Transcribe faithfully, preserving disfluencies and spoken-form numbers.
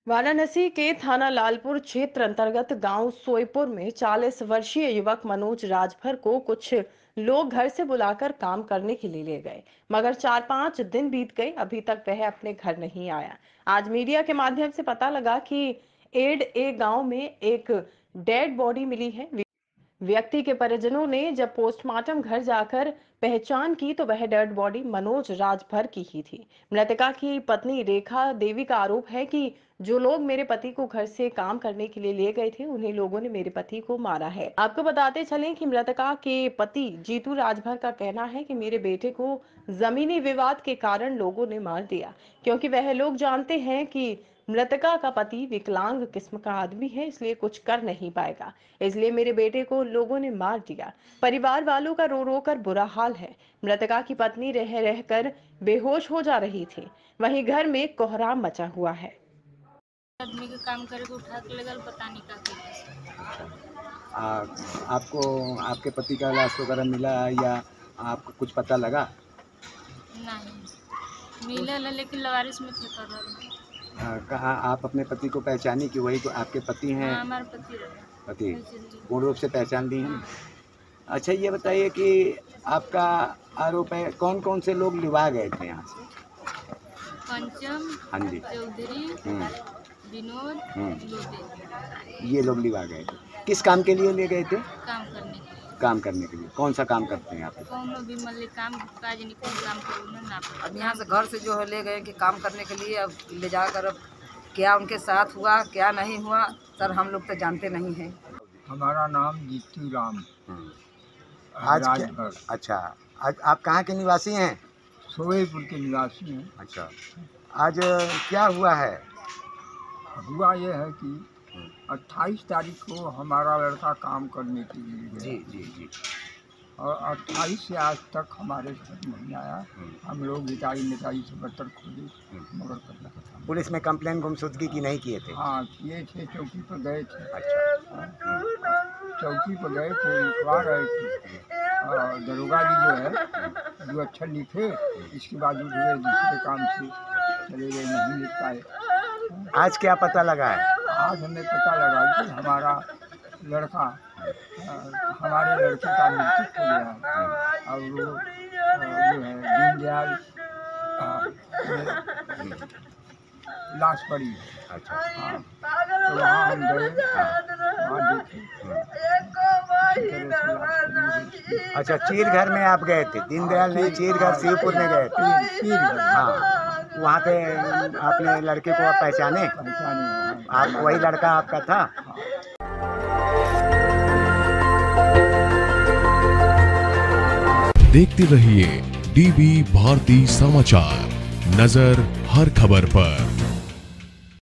वाराणसी के थाना लालपुर क्षेत्र अंतर्गत गांव सोईपुर में चालीस वर्षीय युवक मनोज राजभर को कुछ लोग घर से बुलाकर काम करने के लिए ले गए, मगर चार पांच दिन बीत गए, अभी तक वह अपने घर नहीं आया। आज मीडिया के माध्यम से पता लगा कि एड ए गांव में एक डेड बॉडी मिली है। व्यक्ति के परिजनों ने जब पोस्टमार्टम घर जाकर पहचान की तो वह डेड बॉडी मनोज राजभर की ही थी। मृतका की पत्नी रेखा देवी का आरोप है कि जो लोग मेरे पति को घर से काम करने के लिए ले गए थे, उन्हीं लोगों ने मेरे पति को मारा है। आपको बताते चलें कि मृतका के पति जीतू राजभर का कहना है कि मेरे बेटे को जमीनी विवाद के कारण लोगों ने मार दिया, क्योंकि वह लोग जानते हैं कि मृतका का पति विकलांग किस्म का आदमी है, इसलिए कुछ कर नहीं पाएगा, इसलिए मेरे बेटे को लोगों ने मार दिया। परिवार वालों का रो रो कर बुरा हाल है। मृतका की पत्नी रह रहकर बेहोश हो जा रही थी। वहीं घर में कोहराम मचा हुआ है। आदमी के काम करे को उठा के लगल, पता नहीं का कैसे। आ, आपको आपके पति का लाश वगैरह मिला या आपको कुछ पता लगा? नहीं मिलल है, लेकिन लवारिस में फेंका रहा। कहाँ आप अपने पति को पहचानी कि वही तो आपके पति हैं? हाँ, हमारे पति रहे। पति पूर्ण रूप से पहचान दी हैं। अच्छा, ये बताइए कि आपका आरोप है कौन कौन से लोग लिवा गए थे यहाँ से? पंचम, हाँ जी, चौधरी, विनोद, लोटे, ये लोग लिवा गए थे। किस काम के लिए ले गए थे? काम करने के लिए। काम करने के लिए कौन सा काम करते हैं आप? कौन भी मतलब काम काज नहीं, कौन काम करूँ ना। अब यहाँ से घर से जो है ले गए कि काम करने के लिए, अब ले जाकर अब क्या उनके साथ हुआ क्या नहीं हुआ सर हम लोग तो जानते नहीं हैं। हमारा नाम जीतू राम आज क्या, अच्छा, आज आप कहाँ के निवासी हैं? सोईपुर के निवासी हैं। अच्छा, आज क्या हुआ है? हुआ ये है कि अट्ठाईस तारीख को हमारा लड़का काम करने के लिए गया। जी जी जी। और अट्ठाईस से आज तक हमारे घर नहीं आया। हम लोग गिटाई मिटाई से बर्तन खोले, मगर पता था। पुलिस में कंप्लेन गुमशुदगी की नहीं किए थे? हाँ किए थे, चौकी पर गए थे। अच्छा, चौकी पर गए थे, लिखवा रहे थे। और दरोगा जी जो है जो अच्छा लिखे, इसके बाद उठ गए दूसरे काम से चले गए, नहीं लिख पाए। आज क्या पता लगा है? आज हमें पता लगा कि हमारा लड़का हमारे लड़के का मृत्यु हो गया और वो जो है दीनदयाल लाश पड़ी है। अच्छा, हाँ, तो वहाँ हम गए, वहाँ देखे। अच्छा, चीर घर में आप गए थे? दीनदयाल नहीं, चीर घर शिवपुर में गए थे। चीर घर, हाँ, वहाँ पे आपने लड़के को आप पहचाने? पहचाने, आप वही लड़का आपका था? देखते रहिए डीबी भारती समाचार, नजर हर खबर पर।